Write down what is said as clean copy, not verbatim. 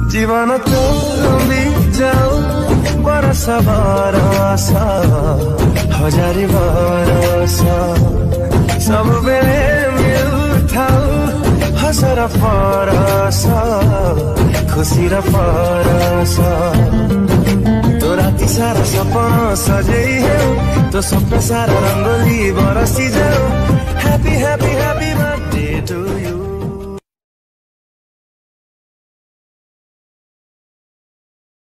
जीवन तो भी जाओ बरस बरस हजारी बरस सब बेले मिलुथाउ हसर परस खुशी र परस तो राति सारा सपना सजई है तो सपना सारा रंगोली बरसी जाओ happy happy happy birthday to you.